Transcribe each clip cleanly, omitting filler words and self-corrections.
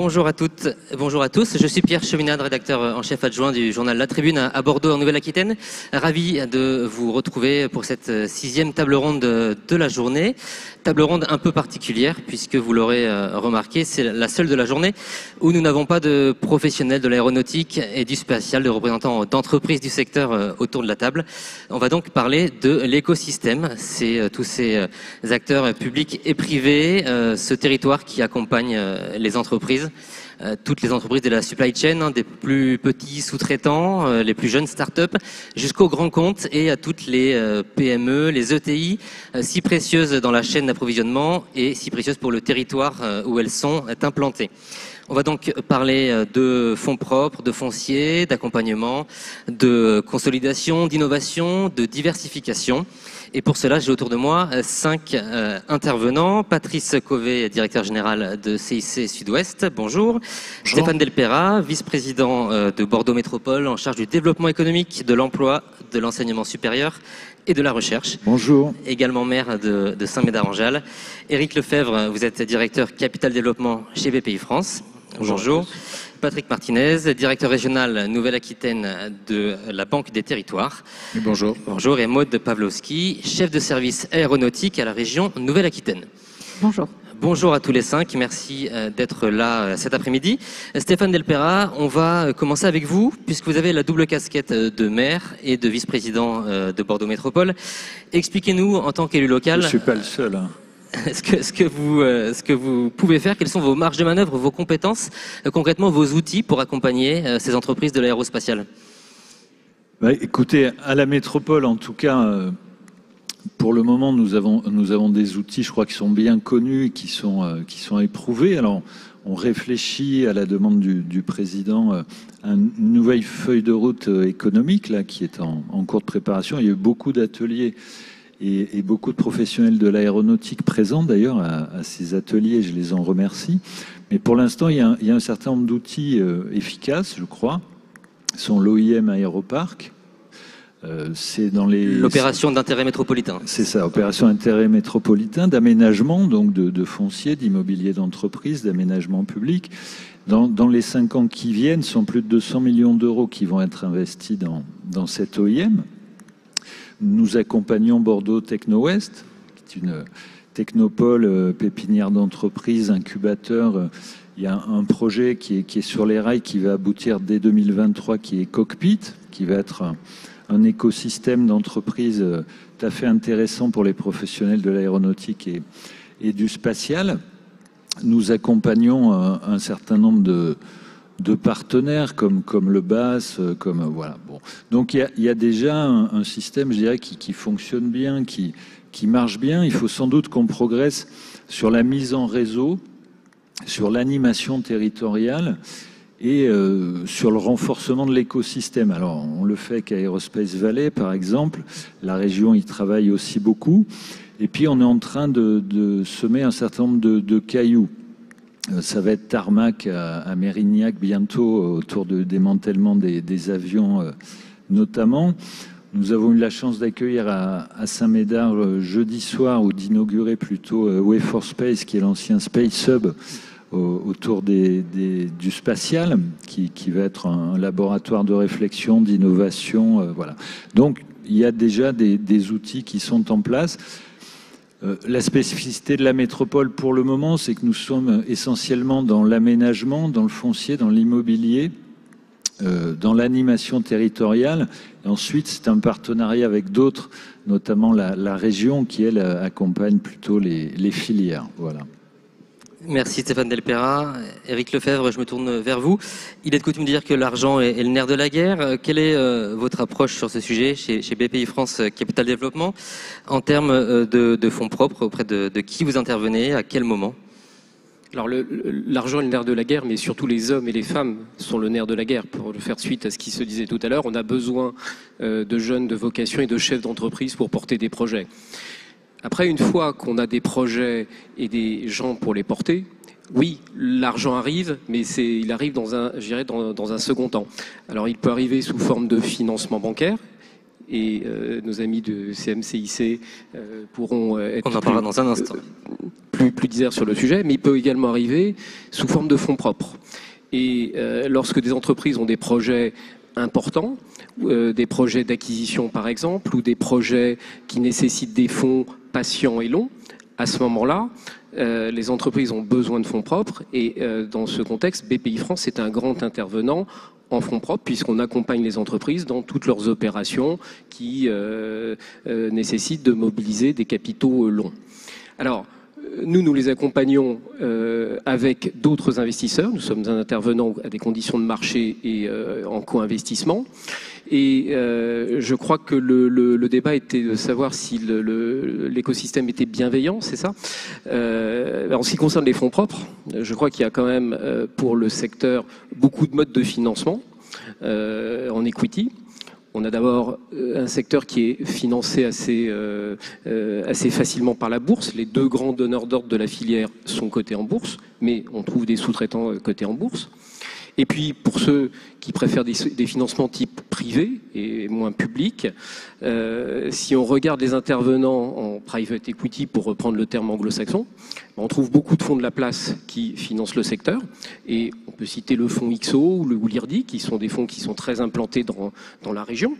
Bonjour à toutes, bonjour à tous. Je suis Pierre Cheminade, rédacteur en chef adjoint du journal La Tribune à Bordeaux en Nouvelle-Aquitaine. Ravi de vous retrouver pour cette 6e table ronde de la journée. Table ronde un peu particulière puisque vous l'aurez remarqué, c'est la seule de la journée où nous n'avons pas de professionnels de l'aéronautique et du spatial, de représentants d'entreprises du secteur autour de la table. On va donc parler de l'écosystème. C'est tous ces acteurs publics et privés, ce territoire qui accompagne les entreprises, toutes les entreprises de la supply chain, des plus petits sous-traitants, les plus jeunes start-up, jusqu'aux grands comptes et à toutes les PME, les ETI, si précieuses dans la chaîne d'approvisionnement et si précieuses pour le territoire où elles sont implantées. On va donc parler de fonds propres, de foncier, d'accompagnement, de consolidation, d'innovation, de diversification. Et pour cela, j'ai autour de moi 5 intervenants. Patrice Cauvet, directeur général de CIC Sud-Ouest, bonjour. Stéphane Delpera, vice-président de Bordeaux Métropole, en charge du développement économique, de l'emploi, de l'enseignement supérieur et de la recherche. Bonjour. Également maire de Saint-Médard-en-Jalles. Éric Lefebvre, vous êtes directeur capital développement chez BPI France. Bonjour. Patrick Martinez, directeur régional Nouvelle-Aquitaine de la Banque des Territoires. Et bonjour. Bonjour. Et Maude Pawlowski, chef de service aéronautique à la région Nouvelle-Aquitaine. Bonjour. Bonjour à tous les 5, merci d'être là cet après-midi. Stéphane Delpera, on va commencer avec vous, puisque vous avez la double casquette de maire et de vice-président de Bordeaux Métropole. Expliquez-nous, en tant qu'élu local... Je ne suis pas le seul. Ce que vous pouvez faire, quelles sont vos marges de manœuvre, vos compétences, concrètement vos outils pour accompagner ces entreprises de l'aérospatiale? Écoutez, à la métropole, en tout cas, pour le moment, nous avons des outils, je crois, qui sont bien connus, qui sont éprouvés. Alors, on réfléchit à la demande du président à une nouvelle feuille de route économique là, qui est en cours de préparation. Il y a eu beaucoup d'ateliers et beaucoup de professionnels de l'aéronautique présents d'ailleurs à ces ateliers, je les en remercie. Mais pour l'instant, il y a un certain nombre d'outils efficaces, je crois. Ce sont l'OIM Aéroparc. C'est dans l'opération d'intérêt métropolitain. C'est ça, opération d'intérêt métropolitain, d'aménagement, donc de foncier, d'immobilier d'entreprise, d'aménagement public. Dans les 5 ans qui viennent, ce sont plus de 200 millions d'euros qui vont être investis dans cette OIM. Nous accompagnons Bordeaux Techno-Ouest, qui est une technopole, pépinière d'entreprise, incubateur. Il y a un projet qui est sur les rails qui va aboutir dès 2023, qui est Cockpit, qui va être un écosystème d'entreprise tout à fait intéressant pour les professionnels de l'aéronautique et du spatial. Nous accompagnons un certain nombre de partenaires comme le BAS, voilà. Bon. Donc il y a déjà un système, je dirais, qui fonctionne bien, qui marche bien. Il faut sans doute qu'on progresse sur la mise en réseau, sur l'animation territoriale et sur le renforcement de l'écosystème. Alors on le fait qu'Aerospace Valley, par exemple, la région y travaille aussi beaucoup. Et puis on est en train de semer un certain nombre de cailloux. Ça va être tarmac à Mérignac bientôt autour de démantèlement des avions notamment. Nous avons eu la chance d'accueillir à Saint-Médard jeudi soir ou d'inaugurer plutôt Way for Space, qui est l'ancien Space Hub autour du spatial, qui va être un laboratoire de réflexion, d'innovation. Voilà. Donc il y a déjà des outils qui sont en place. La spécificité de la métropole pour le moment, c'est que nous sommes essentiellement dans l'aménagement, dans le foncier, dans l'immobilier, dans l'animation territoriale. Et ensuite, c'est un partenariat avec d'autres, notamment la région qui, elle, accompagne plutôt les filières. Voilà. Merci Stéphane Delpera. Éric Lefebvre, je me tourne vers vous. Il est de coutume de dire que l'argent est le nerf de la guerre. Quelle est votre approche sur ce sujet chez BPI France Capital Développement en termes de fonds propres, auprès de qui vous intervenez, à quel moment? Alors l'argent est le nerf de la guerre, mais surtout les hommes et les femmes sont le nerf de la guerre. Pour faire suite à ce qui se disait tout à l'heure, on a besoin de jeunes de vocation et de chefs d'entreprise pour porter des projets. Après, une fois qu'on a des projets et des gens pour les porter, oui, l'argent arrive, mais il arrive dans un second temps. Alors, il peut arriver sous forme de financement bancaire, et nos amis de CMCIC pourront être... On en parlera dans un instant. plus divers sur le sujet, mais il peut également arriver sous forme de fonds propres. Et lorsque des entreprises ont des projets importants, des projets d'acquisition par exemple, ou des projets qui nécessitent des fonds patients et longs, à ce moment-là, les entreprises ont besoin de fonds propres et dans ce contexte, BPI France est un grand intervenant en fonds propres puisqu'on accompagne les entreprises dans toutes leurs opérations qui nécessitent de mobiliser des capitaux longs. Alors, nous les accompagnons avec d'autres investisseurs. Nous sommes un intervenant à des conditions de marché et en co-investissement. Et je crois que le débat était de savoir si l'écosystème était bienveillant, c'est ça. En ce qui concerne les fonds propres, je crois qu'il y a quand même pour le secteur beaucoup de modes de financement en equity. On a d'abord un secteur qui est financé assez facilement par la bourse. Les deux grands donneurs d'ordre de la filière sont cotés en bourse, mais on trouve des sous-traitants cotés en bourse. Et puis, pour ceux qui préfèrent des financements type privé et moins public, si on regarde les intervenants en private equity, pour reprendre le terme anglo-saxon, on trouve beaucoup de fonds de la place qui financent le secteur. Et on peut citer le fonds XO ou l'IRDI, qui sont des fonds qui sont très implantés dans la région.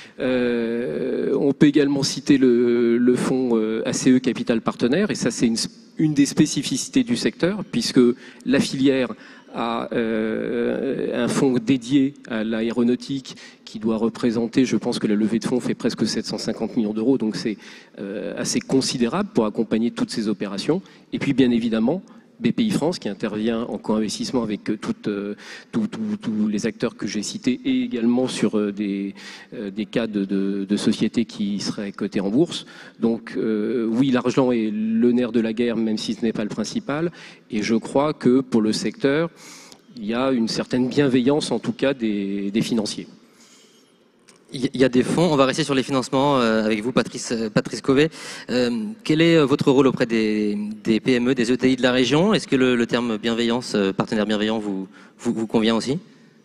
On peut également citer le fonds ACE Capital Partenaire, et ça c'est une des spécificités du secteur, puisque la filière a un fonds dédié à l'aéronautique qui doit représenter, je pense que la levée de fonds fait presque 750 millions d'euros, donc c'est assez considérable pour accompagner toutes ces opérations. Et puis bien évidemment, BPI France qui intervient en co-investissement avec tous les acteurs que j'ai cités et également sur des cas de sociétés qui seraient cotées en bourse. Donc oui, l'argent est le nerf de la guerre, même si ce n'est pas le principal. Et je crois que pour le secteur, il y a une certaine bienveillance, en tout cas, des financiers. Il y a des fonds. On va rester sur les financements avec vous, Patrice Cauvet. Quel est votre rôle auprès des PME, des ETI de la région? Est-ce que le terme bienveillance, partenaire bienveillant, vous convient aussi?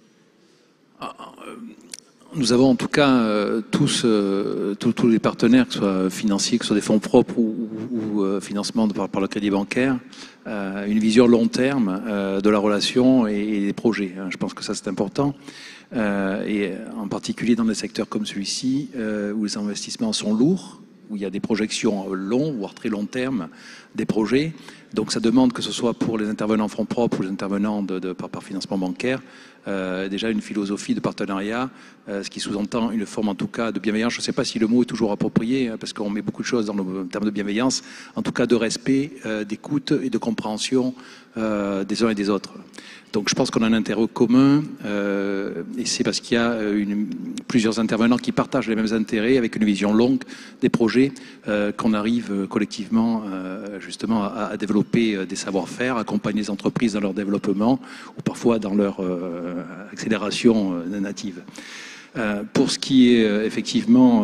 Nous avons en tout cas tous les partenaires, que ce soit financiers, que ce soit des fonds propres ou financement par le crédit bancaire, une vision long terme de la relation et des projets. Je pense que ça c'est important. Et en particulier dans des secteurs comme celui-ci, où les investissements sont lourds, où il y a des projections longs, voire très long terme, des projets. Donc ça demande que ce soit pour les intervenants en fonds propres ou les intervenants par financement bancaire, déjà une philosophie de partenariat, ce qui sous-entend une forme en tout cas de bienveillance. Je ne sais pas si le mot est toujours approprié, parce qu'on met beaucoup de choses dans le terme de bienveillance, en tout cas de respect, d'écoute et de compréhension des uns et des autres. Donc je pense qu'on a un intérêt commun, et c'est parce qu'il y a plusieurs intervenants qui partagent les mêmes intérêts, avec une vision longue des projets, qu'on arrive collectivement justement à développer des savoir-faire, accompagner les entreprises dans leur développement, ou parfois dans leur accélération native. Pour ce qui est effectivement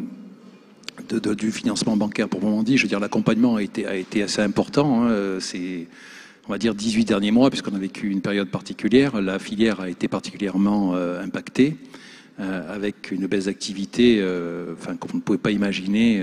du financement bancaire, pour le moment dit, je veux dire, l'accompagnement a été assez important. C'est, on va dire, 18 derniers mois, puisqu'on a vécu une période particulière. La filière a été particulièrement impactée, avec une baisse d'activité qu'on ne pouvait pas imaginer,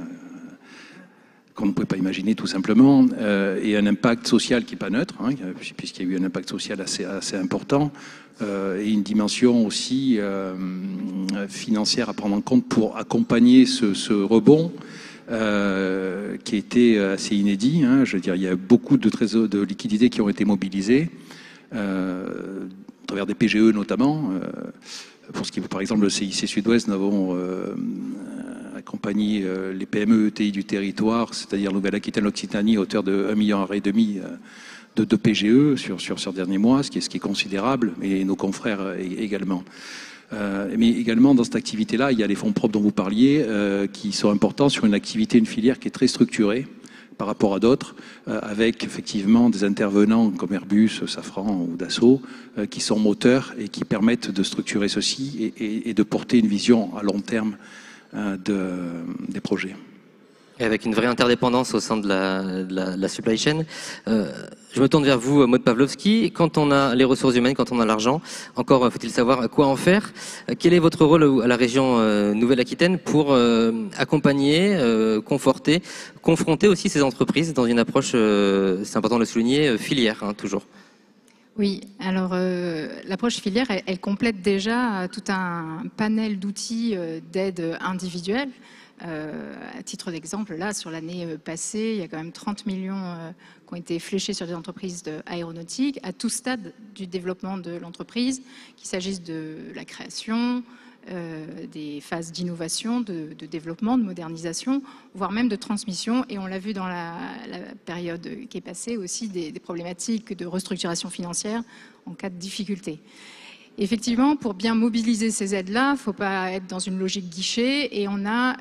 tout simplement, et un impact social qui n'est pas neutre, puisqu'il y a eu un impact social assez important, et une dimension aussi financière à prendre en compte pour accompagner ce rebond, qui était assez inédit. Je veux dire, il y a beaucoup de liquidités qui ont été mobilisées, à travers des PGE notamment. Pour ce qui est, par exemple, le CIC Sud-Ouest, nous avons accompagné les PME ETI du territoire, c'est-à-dire Nouvelle-Aquitaine, l'Occitanie, à hauteur de 1,5 million de PGE sur ces derniers mois, ce qui est considérable, et nos confrères également. Mais également, dans cette activité-là, il y a les fonds propres dont vous parliez, qui sont importants sur une activité, une filière qui est très structurée par rapport à d'autres, avec effectivement des intervenants comme Airbus, Safran ou Dassault, qui sont moteurs et qui permettent de structurer ceci et de porter une vision à long terme des projets. Et avec une vraie interdépendance au sein de la supply chain. Je me tourne vers vous, Maud Pawlowski. Quand on a les ressources humaines, quand on a l'argent, encore faut-il savoir quoi en faire. Quel est votre rôle à la région Nouvelle-Aquitaine pour accompagner, conforter, confronter aussi ces entreprises dans une approche, c'est important de le souligner, filière, hein, toujours? Oui, alors l'approche filière, elle complète déjà tout un panel d'outils d'aide individuelle. À titre d'exemple, là, sur l'année passée, il y a quand même 30 millions qui ont été fléchés sur des entreprises aéronautiques à tout stade du développement de l'entreprise, qu'il s'agisse de la création, des phases d'innovation, de développement, de modernisation, voire même de transmission. Et on l'a vu dans la période qui est passée aussi, des problématiques de restructuration financière en cas de difficulté. Effectivement, pour bien mobiliser ces aides-là, il ne faut pas être dans une logique guichet et on a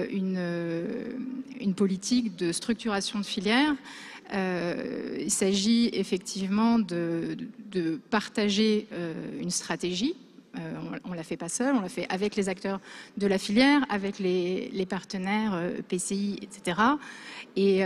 une politique de structuration de filières. Il s'agit effectivement de partager une stratégie. On ne la fait pas seul, on la fait avec les acteurs de la filière, avec les partenaires PCI, etc. Et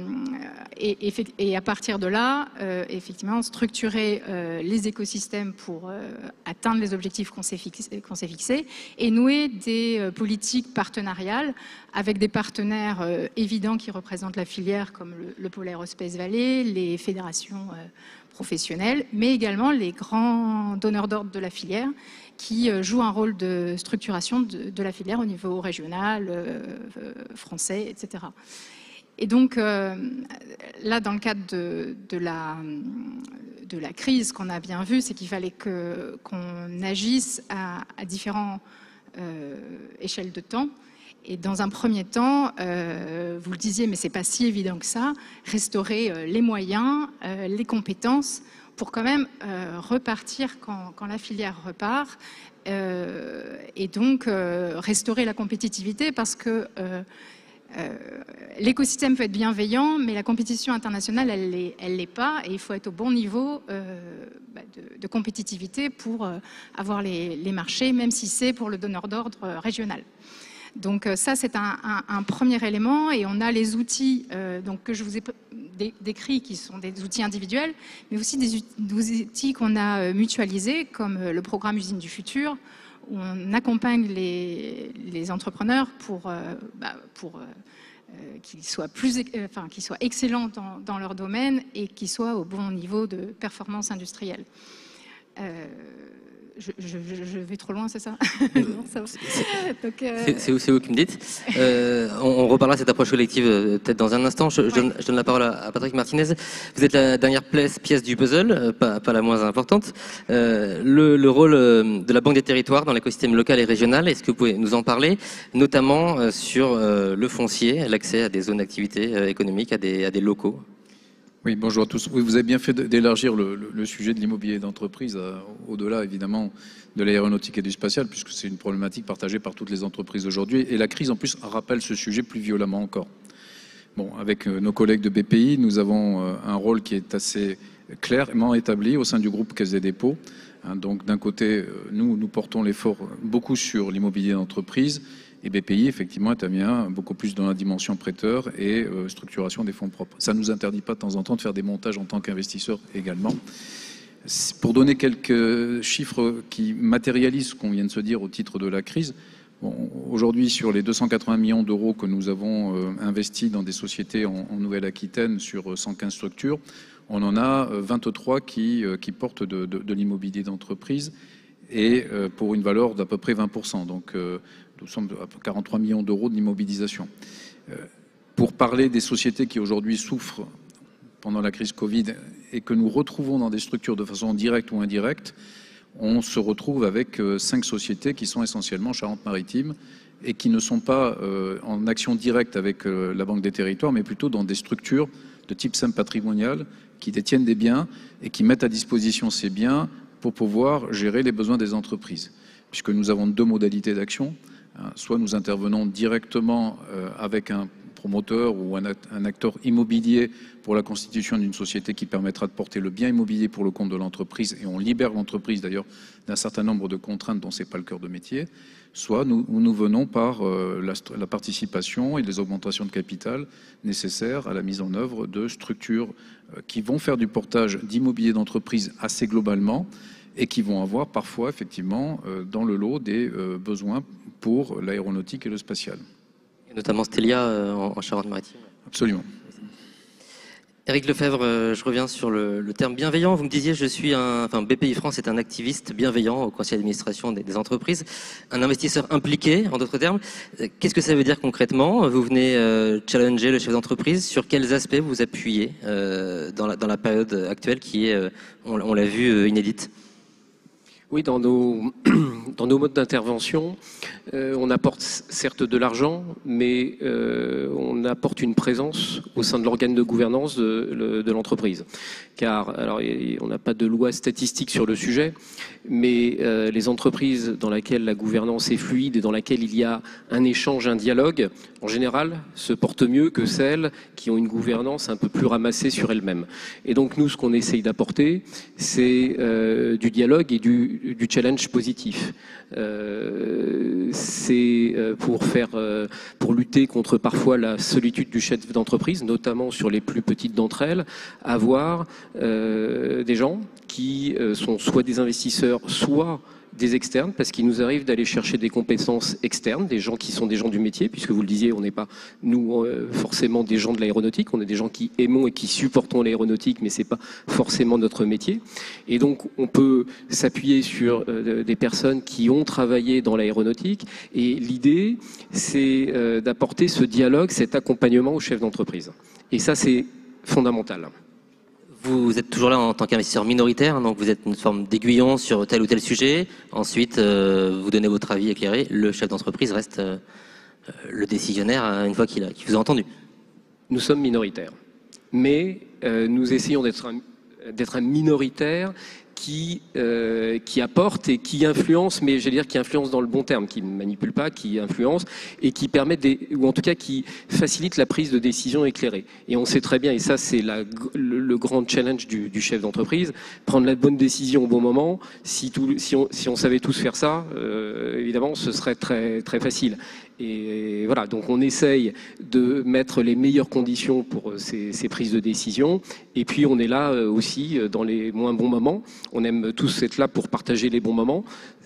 à partir de là, effectivement, structurer les écosystèmes pour atteindre les objectifs qu'on s'est fixés et nouer des politiques partenariales avec des partenaires évidents qui représentent la filière, comme le pôle Aerospace Valley, les fédérations professionnels, mais également les grands donneurs d'ordre de la filière qui jouent un rôle de structuration de la filière au niveau régional, français, etc. Et donc, là, dans le cadre de la crise qu'on a bien vu, c'est qu'il fallait qu'on agisse à différentes échelles de temps. Et dans un premier temps, vous le disiez, mais ce n'est pas si évident que ça, restaurer les moyens, les compétences pour quand même repartir quand la filière repart et donc restaurer la compétitivité parce que l'écosystème peut être bienveillant, mais la compétition internationale, elle l'est pas et il faut être au bon niveau de compétitivité pour avoir les marchés, même si c'est pour le donneur d'ordre régional. Donc ça, c'est un premier élément et on a les outils donc, que je vous ai décrits qui sont des outils individuels, mais aussi des outils qu'on a mutualisés comme le programme Usine du futur où on accompagne les entrepreneurs pour qu'ils soient qu'ils soient excellents dans leur domaine et qu'ils soient au bon niveau de performance industrielle. Je vais trop loin, c'est ça? C'est vous qui me dites. On reparlera de cette approche collective peut-être dans un instant. Je donne la parole à Patrick Martinez. Vous êtes la dernière pièce du puzzle, pas la moins importante. Le rôle de la Banque des territoires dans l'écosystème local et régional, est-ce que vous pouvez nous en parler, notamment sur le foncier, l'accès à des zones d'activité économique, à des locaux? Oui, bonjour à tous. Oui, vous avez bien fait d'élargir le sujet de l'immobilier d'entreprise au-delà, évidemment, de l'aéronautique et du spatial, puisque c'est une problématique partagée par toutes les entreprises aujourd'hui. Et la crise, en plus, rappelle ce sujet plus violemment encore. Bon, avec nos collègues de BPI, nous avons un rôle qui est assez clairement établi au sein du groupe Caisse des dépôts. Donc, d'un côté, nous portons l'effort beaucoup sur l'immobilier d'entreprise. Et BPI, effectivement, intervient beaucoup plus dans la dimension prêteur et structuration des fonds propres. Ça ne nous interdit pas de temps en temps de faire des montages en tant qu'investisseur également. Pour donner quelques chiffres qui matérialisent ce qu'on vient de se dire au titre de la crise, bon, aujourd'hui, sur les 280 millions d'euros que nous avons investis dans des sociétés en Nouvelle-Aquitaine sur 115 structures, on en a 23 qui portent de l'immobilier d'entreprise et pour une valeur d'à peu près 20%. Donc, nous sommes à 43 millions d'euros d'immobilisation. Pour parler des sociétés qui aujourd'hui souffrent pendant la crise Covid et que nous retrouvons dans des structures de façon directe ou indirecte, on se retrouve avec 5 sociétés qui sont essentiellement Charente-Maritime et qui ne sont pas en action directe avec la Banque des territoires, mais plutôt dans des structures de type simple patrimonial qui détiennent des biens et qui mettent à disposition ces biens pour pouvoir gérer les besoins des entreprises. Puisque nous avons 2 modalités d'action. Soit nous intervenons directement avec un promoteur ou un acteur immobilier pour la constitution d'une société qui permettra de porter le bien immobilier pour le compte de l'entreprise, et on libère l'entreprise d'ailleurs d'un certain nombre de contraintes dont ce n'est pas le cœur de métier, soit nous venons par la participation et les augmentations de capital nécessaires à la mise en œuvre de structures qui vont faire du portage d'immobilier d'entreprise assez globalement et qui vont avoir parfois effectivement dans le lot des besoins pour l'aéronautique et le spatial. Et notamment Stelia en Charente-Maritime. Absolument. Éric Lefebvre, je reviens sur le terme bienveillant. Vous me disiez, BPI France est un activiste bienveillant au conseil d'administration des entreprises, un investisseur impliqué, en d'autres termes. Qu'est-ce que ça veut dire concrètement? Vous venez challenger le chef d'entreprise. Sur quels aspects vous appuyez dans la période actuelle qui est, on l'a vu, inédite? Oui, dans nos modes d'intervention, on apporte certes de l'argent, mais on apporte une présence au sein de l'organe de gouvernance de l'entreprise. Car, alors, on n'a pas de loi statistique sur le sujet, mais les entreprises dans lesquelles la gouvernance est fluide et dans lesquelles il y a un échange, un dialogue, en général, se portent mieux que celles qui ont une gouvernance un peu plus ramassée sur elles-mêmes. Et donc, nous, ce qu'on essaye d'apporter, c'est du dialogue et du challenge positif. C'est pour lutter contre parfois la solitude du chef d'entreprise, notamment sur les plus petites d'entre elles, avoir des gens qui sont soit des investisseurs, soit des externes, parce qu'il nous arrive d'aller chercher des compétences externes, des gens qui sont des gens du métier, puisque vous le disiez, on n'est pas, nous, forcément des gens de l'aéronautique, on est des gens qui aimons et qui supportons l'aéronautique, mais c'est pas forcément notre métier. Et donc, on peut s'appuyer sur des personnes qui ont travaillé dans l'aéronautique, et l'idée, c'est d'apporter ce dialogue, cet accompagnement au chef d'entreprise. Et ça, c'est fondamental. Vous êtes toujours là en tant qu'investisseur minoritaire, donc vous êtes une forme d'aiguillon sur tel ou tel sujet. Ensuite, vous donnez votre avis éclairé. Le chef d'entreprise reste le décisionnaire une fois qu'il vous a entendu. Nous sommes minoritaires, mais nous essayons d'être un minoritaire qui apporte et qui influence, mais j'allais dire qui influence dans le bon terme, qui ne manipule pas, qui influence et qui permet, ou en tout cas qui facilite la prise de décision éclairée. Et on sait très bien, et ça c'est le grand challenge du chef d'entreprise, prendre la bonne décision au bon moment. Si on savait tous faire ça, évidemment, ce serait très, très facile. Et voilà, donc on essaye de mettre les meilleures conditions pour ces prises de décision. Et puis on est là aussi dans les moins bons moments. On aime tous être là pour partager les bons moments.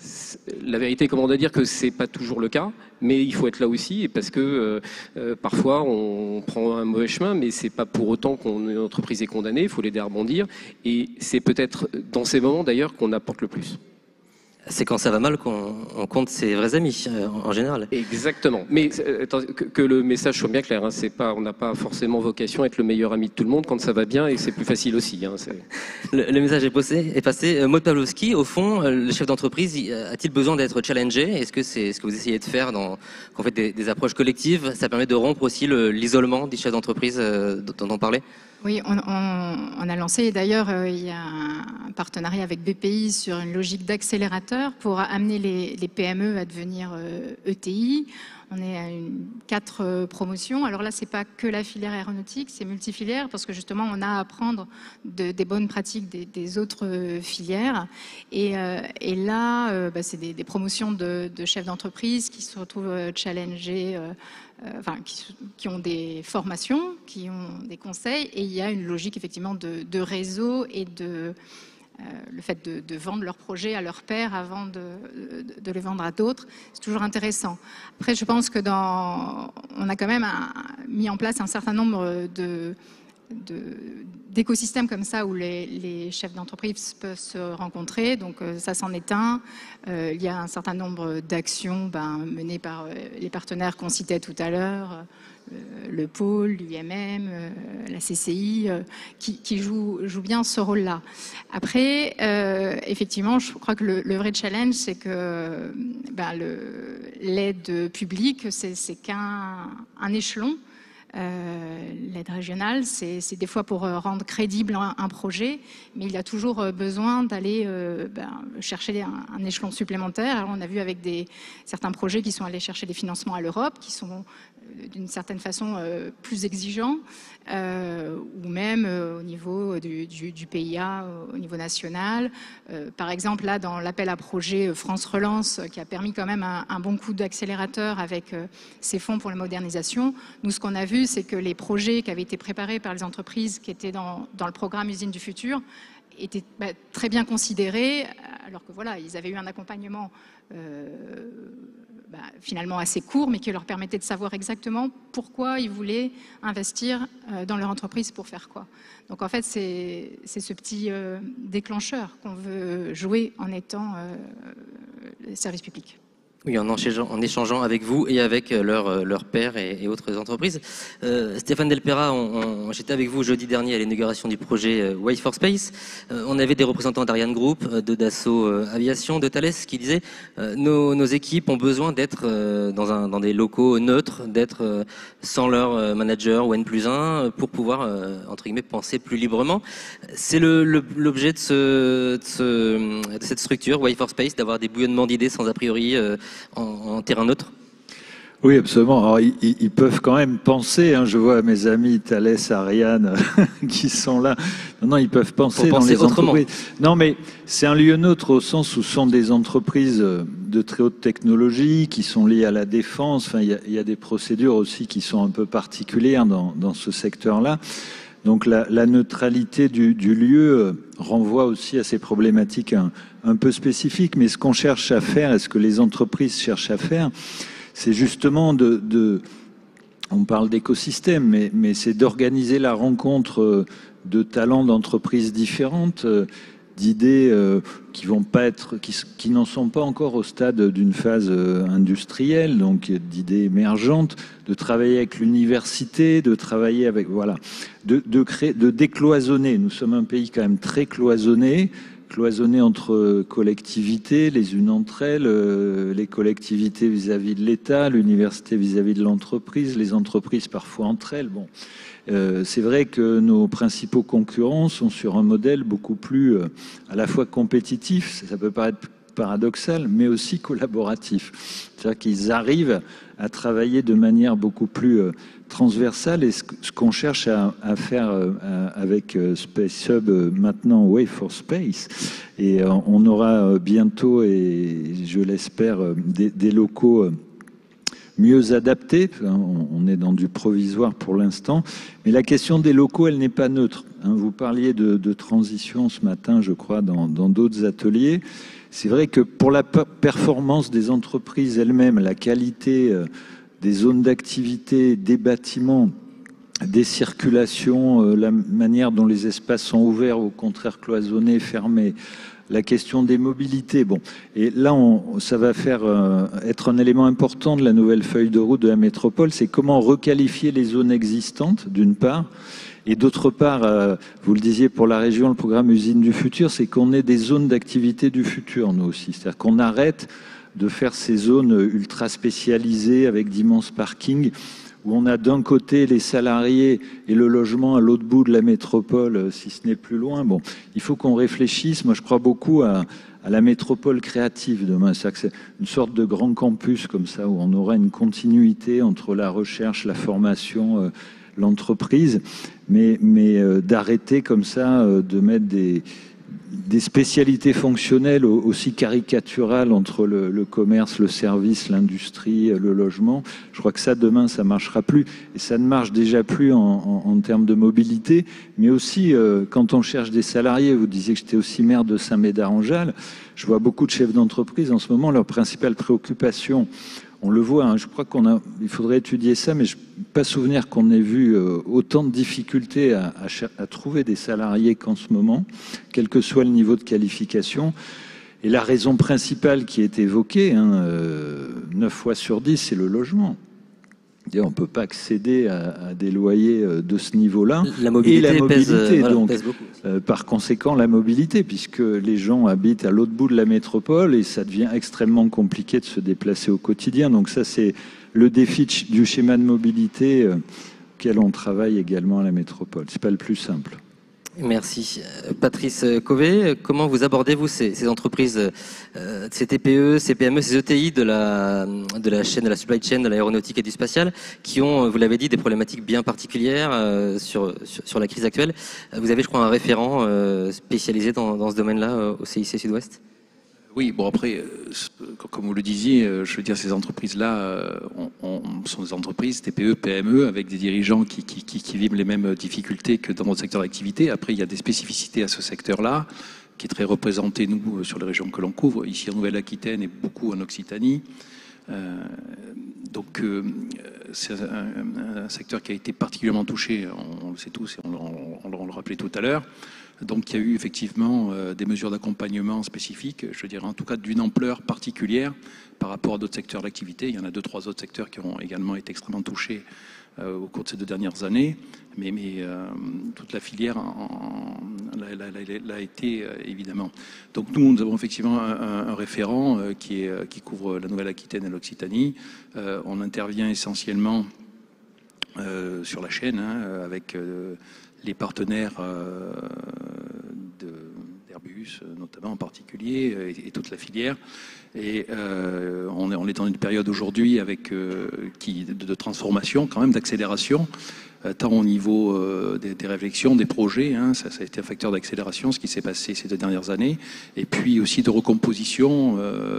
La vérité commande à dire que c'est pas toujours le cas, mais il faut être là aussi, parce que parfois on prend un mauvais chemin, mais c'est pas pour autant qu'une entreprise est condamnée. Il faut l'aider à rebondir. Et c'est peut-être dans ces moments d'ailleurs qu'on apporte le plus. C'est quand ça va mal qu'on compte ses vrais amis, en général. Exactement. Mais que le message soit bien clair. Hein, on n'a pas forcément vocation à être le meilleur ami de tout le monde quand ça va bien, et c'est plus facile aussi. Hein, le message est passé. Maud Pawlowski, au fond, le chef d'entreprise a-t-il besoin d'être challengé? Est-ce que c'est ce que vous essayez de faire quand vous faites des approches collectives? Ça permet de rompre aussi l'isolement du chef d'entreprise dont on parlait? Oui, on a lancé, d'ailleurs, il y a un partenariat avec BPI sur une logique d'accélérateur pour amener les PME à devenir ETI. On est à 4 promotions. Alors là, c'est pas que la filière aéronautique, c'est multifilière, parce que justement, on a à apprendre des bonnes pratiques des autres filières. Et là, c'est des promotions de chefs d'entreprise qui se retrouvent challengés, qui ont des formations, qui ont des conseils, et il y a une logique effectivement de réseau et le fait de vendre leurs projets à leurs pairs avant de les vendre à d'autres, c'est toujours intéressant. Après, je pense que on a quand même mis en place un certain nombre d'écosystèmes comme ça où les chefs d'entreprise peuvent se rencontrer. Donc ça c'en est un. Il y a un certain nombre d'actions menées par les partenaires qu'on citait tout à l'heure, le pôle, l'UMM, la CCI, qui jouent bien ce rôle-là. Après, effectivement, je crois que le vrai challenge, c'est que l'aide publique, c'est qu'un échelon. L'aide régionale, c'est des fois pour rendre crédible un projet, mais il y a toujours besoin d'aller chercher un échelon supplémentaire. Alors, on a vu avec certains projets qui sont allés chercher des financements à l'Europe, qui sont d'une certaine façon plus exigeants, ou même au niveau du PIA, au niveau national. Par exemple, là, dans l'appel à projet France Relance, qui a permis quand même un bon coup d'accélérateur avec ces fonds pour la modernisation, nous, ce qu'on a vu, c'est que les projets qui avaient été préparés par les entreprises qui étaient dans le programme Usine du futur étaient très bien considérés, alors que voilà, ils avaient eu un accompagnement finalement assez court, mais qui leur permettait de savoir exactement pourquoi ils voulaient investir dans leur entreprise, pour faire quoi. Donc en fait, c'est ce petit déclencheur qu'on veut jouer en étant service public. Oui, en échangeant avec vous et avec leurs pairs et autres entreprises. Stéphane Delpera, j'étais avec vous jeudi dernier à l'inauguration du projet Way for Space. On avait des représentants d'Ariane Group, de Dassault Aviation, de Thales, qui disaient nos équipes ont besoin d'être dans des locaux neutres, d'être sans leur manager ou N+1 pour pouvoir, entre guillemets, penser plus librement. C'est l'objet de cette structure, Way for Space, d'avoir des bouillonnements d'idées sans a priori en terrain neutre? Oui, absolument. Alors, ils peuvent quand même penser, hein, je vois mes amis Thalès, Ariane qui sont là. Non, ils peuvent penser dans les entreprises. Non, mais c'est un lieu neutre au sens où ce sont des entreprises de très haute technologie qui sont liées à la défense. Enfin, il y a des procédures aussi qui sont un peu particulières dans ce secteur-là. Donc la neutralité du lieu renvoie aussi à ces problématiques un peu spécifiques. Mais ce qu'on cherche à faire, et ce que les entreprises cherchent à faire, c'est justement on parle d'écosystème, mais c'est d'organiser la rencontre de talents d'entreprises différentes, d'idées qui n'en sont pas encore au stade d'une phase industrielle, donc d'idées émergentes, de travailler avec l'université, de travailler avec de décloisonner. Nous sommes un pays quand même très cloisonné entre collectivités, les unes entre elles, les collectivités vis-à-vis de l'État, l'université vis-à-vis de l'entreprise, les entreprises parfois entre elles. Bon, c'est vrai que nos principaux concurrents sont sur un modèle beaucoup plus à la fois compétitif, ça peut paraître paradoxal, mais aussi collaboratif. C'est-à-dire qu'ils arrivent à travailler de manière beaucoup plus transversale, et ce qu'on cherche à faire avec Space Hub, maintenant Way for Space, et on aura bientôt, et je l'espère, des locaux mieux adaptés. On est dans du provisoire pour l'instant, mais la question des locaux, elle n'est pas neutre. Vous parliez de transition ce matin, je crois, dans d'autres ateliers. C'est vrai que pour la performance des entreprises elles-mêmes, la qualité des zones d'activité, des bâtiments, des circulations, la manière dont les espaces sont ouverts, au contraire cloisonnés, fermés, la question des mobilités. Bon, et là, ça va être un élément important de la nouvelle feuille de route de la métropole, c'est comment requalifier les zones existantes, d'une part, et d'autre part, vous le disiez pour la région, le programme Usine du futur, c'est qu'on ait des zones d'activité du futur, nous aussi. C'est-à-dire qu'on arrête de faire ces zones ultra spécialisées avec d'immenses parkings où on a d'un côté les salariés et le logement à l'autre bout de la métropole, si ce n'est plus loin. Bon, il faut qu'on réfléchisse. Moi, je crois beaucoup à la métropole créative demain. C'est-à-dire que c'est une sorte de grand campus comme ça où on aura une continuité entre la recherche, la formation, l'entreprise, mais d'arrêter comme ça de mettre des spécialités fonctionnelles aussi caricaturales entre le commerce, le service, l'industrie, le logement. Je crois que ça, demain, ça ne marchera plus. Et ça ne marche déjà plus en termes de mobilité, mais aussi quand on cherche des salariés. Vous disiez que j'étais aussi maire de Saint-Médard-en-Jalles. Je vois beaucoup de chefs d'entreprise en ce moment, leur principale préoccupation, on le voit, hein, je crois il faudrait étudier ça, mais je n'ai pas souvenir qu'on ait vu autant de difficultés à trouver des salariés qu'en ce moment, quel que soit le niveau de qualification. Et la raison principale qui est évoquée, 9 fois sur 10, c'est le logement. On ne peut pas accéder à des loyers de ce niveau-là. La mobilité pèse beaucoup. Par conséquent, la mobilité, puisque les gens habitent à l'autre bout de la métropole et ça devient extrêmement compliqué de se déplacer au quotidien. Donc ça, c'est le défi du schéma de mobilité auquel on travaille également à la métropole. C'est pas le plus simple. Merci. Patrice Cauvet, comment vous abordez-vous ces entreprises, ces TPE, ces PME, ces ETI de la chaîne, de la supply chain, de l'aéronautique et du spatial, qui ont, vous l'avez dit, des problématiques bien particulières sur la crise actuelle. Vous avez, je crois, un référent spécialisé dans ce domaine-là au CIC Sud-Ouest ? Oui, bon après, comme vous le disiez, je veux dire, ces entreprises-là sont des entreprises TPE, PME, avec des dirigeants qui vivent les mêmes difficultés que dans notre secteur d'activité. Après, il y a des spécificités à ce secteur-là, qui est très représenté, nous, sur les régions que l'on couvre, ici en Nouvelle-Aquitaine et beaucoup en Occitanie. Donc, c'est un secteur qui a été particulièrement touché, on le sait tous, et on le rappelait tout à l'heure. Donc il y a eu effectivement des mesures d'accompagnement spécifiques, je dirais en tout cas d'une ampleur particulière par rapport à d'autres secteurs d'activité. Il y en a 2-3 autres secteurs qui ont également été extrêmement touchés au cours de ces 2 dernières années, mais toute la filière l'a été évidemment. Donc nous avons effectivement un référent qui couvre la Nouvelle-Aquitaine et l'Occitanie. On intervient essentiellement sur la chaîne avec les partenaires d'Airbus, notamment en particulier, et toute la filière. Et on est dans une période aujourd'hui avec de transformation, quand même, d'accélération, tant au niveau des réflexions, des projets. Ça a été un facteur d'accélération, ce qui s'est passé ces 2 dernières années, et puis aussi de recomposition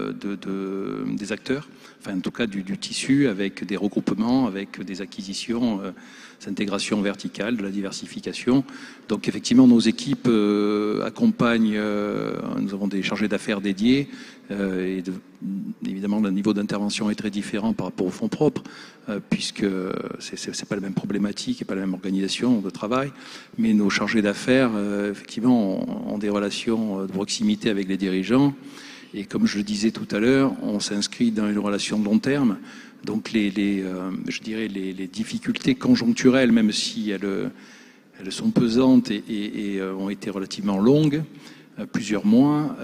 des acteurs, enfin en tout cas du tissu, avec des regroupements, avec des acquisitions, des intégrations verticales, de la diversification. Donc effectivement, nos équipes accompagnent, nous avons des chargés d'affaires dédiés, et évidemment le niveau d'intervention est très différent par rapport aux fonds propres, puisque c'est pas la même problématique et pas la même organisation de travail, mais nos chargés d'affaires effectivement ont des relations de proximité avec les dirigeants, et comme je le disais tout à l'heure, on s'inscrit dans une relation de long terme. Donc je dirais les difficultés conjoncturelles, même si elles sont pesantes et ont été relativement longues, plusieurs mois,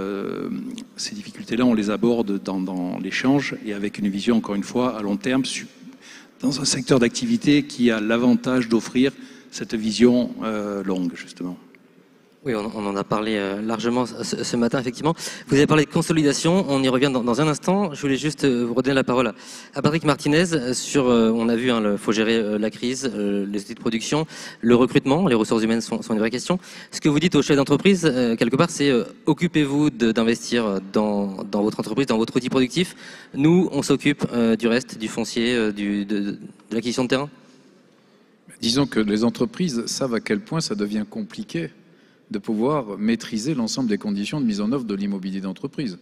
ces difficultés-là, on les aborde dans l'échange et avec une vision, encore une fois, à long terme, dans un secteur d'activité qui a l'avantage d'offrir cette vision longue, justement. Oui, on en a parlé largement ce matin, effectivement. Vous avez parlé de consolidation, on y revient dans un instant. Je voulais juste vous redonner la parole à Patrick Martinez sur, on a vu, il faut gérer la crise, les outils de production, le recrutement, les ressources humaines sont une vraie question. Ce que vous dites aux chefs d'entreprise, quelque part, c'est occupez-vous d'investir dans votre entreprise, dans votre outil productif. Nous, on s'occupe du reste, du foncier, de l'acquisition de terrain. Disons que les entreprises savent à quel point ça devient compliqué de pouvoir maîtriser l'ensemble des conditions de mise en œuvre de l'immobilier d'entreprise.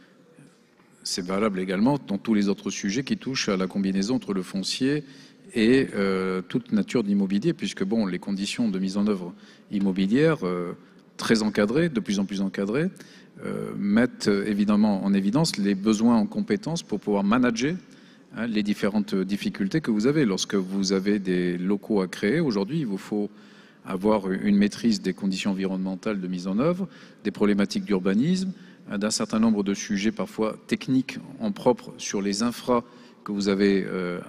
C'est valable également dans tous les autres sujets qui touchent à la combinaison entre le foncier et toute nature d'immobilier, puisque bon, les conditions de mise en œuvre immobilière très encadrées, de plus en plus encadrées, mettent évidemment en évidence les besoins en compétences pour pouvoir manager les différentes difficultés que vous avez. Lorsque vous avez des locaux à créer, aujourd'hui, il vous faut avoir une maîtrise des conditions environnementales de mise en œuvre, des problématiques d'urbanisme, d'un certain nombre de sujets parfois techniques en propre sur les infras que vous avez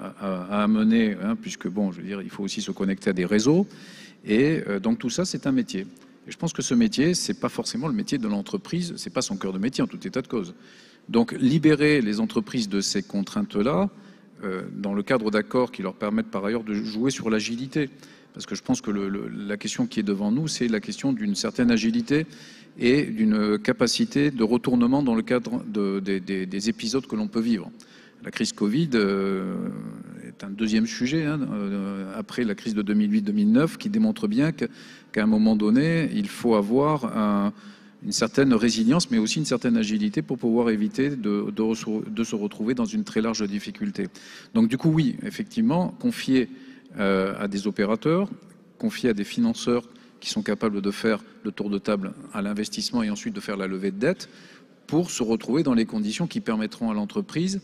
à amener, puisque bon, je veux dire, il faut aussi se connecter à des réseaux, et donc tout ça, c'est un métier. Et je pense que ce métier, c'est pas forcément le métier de l'entreprise, c'est pas son cœur de métier en tout état de cause. Donc libérer les entreprises de ces contraintes-là, dans le cadre d'accords qui leur permettent par ailleurs de jouer sur l'agilité. Parce que je pense que la question qui est devant nous, c'est la question d'une certaine agilité et d'une capacité de retournement dans le cadre des épisodes que l'on peut vivre. La crise Covid est un deuxième sujet, après la crise de 2008-2009, qui démontre bien qu'à un moment donné, il faut avoir une certaine résilience, mais aussi une certaine agilité pour pouvoir éviter de se retrouver dans une très large difficulté. Donc du coup, oui, effectivement, confier à des opérateurs, confier à des financeurs qui sont capables de faire le tour de table à l'investissement et ensuite de faire la levée de dette pour se retrouver dans les conditions qui permettront à l'entreprise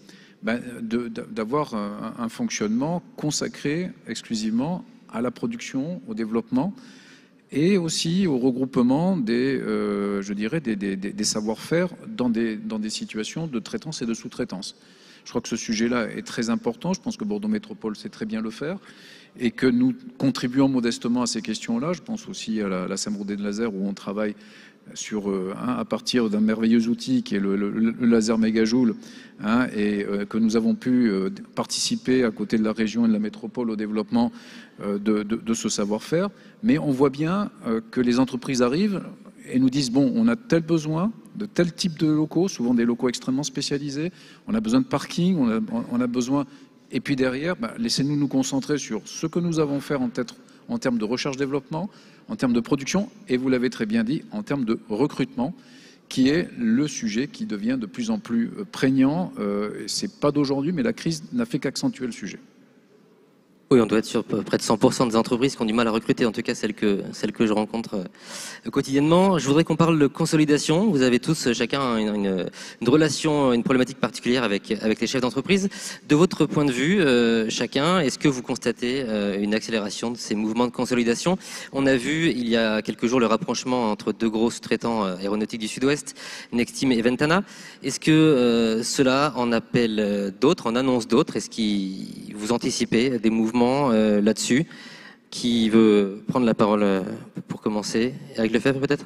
d'avoir un fonctionnement consacré exclusivement à la production, au développement et aussi au regroupement des savoir-faire dans des situations de traitance et de sous-traitance. Je crois que ce sujet-là est très important. Je pense que Bordeaux Métropole sait très bien le faire et que nous contribuons modestement à ces questions-là. Je pense aussi à la Saint-Brodé de Laser où on travaille sur, à partir d'un merveilleux outil qui est le laser mégajoule, et que nous avons pu participer à côté de la région et de la métropole au développement de ce savoir-faire. Mais on voit bien que les entreprises arrivent et nous disent, bon, on a tel besoin de tel type de locaux, souvent des locaux extrêmement spécialisés, on a besoin de parking, on a besoin... Et puis derrière, laissez-nous nous concentrer sur ce que nous avons fait en termes de recherche-développement, en termes de production, et vous l'avez très bien dit, en termes de recrutement, qui est le sujet qui devient de plus en plus prégnant. C'est pas d'aujourd'hui, mais la crise n'a fait qu'accentuer le sujet. Oui, on doit être sur près de 100% des entreprises qui ont du mal à recruter, en tout cas celles que je rencontre quotidiennement. Je voudrais qu'on parle de consolidation. Vous avez tous, chacun, une relation, une problématique particulière avec les chefs d'entreprise. De votre point de vue, chacun, est-ce que vous constatez une accélération de ces mouvements de consolidation? On a vu il y a quelques jours le rapprochement entre deux gros sous-traitants aéronautiques du Sud-Ouest, Nexteam et Ventana. Est-ce que cela en appelle d'autres, en annonce d'autres? Est-ce que vous anticipez des mouvements là-dessus? Qui veut prendre la parole pour commencer? Eric Lefebvre, peut-être?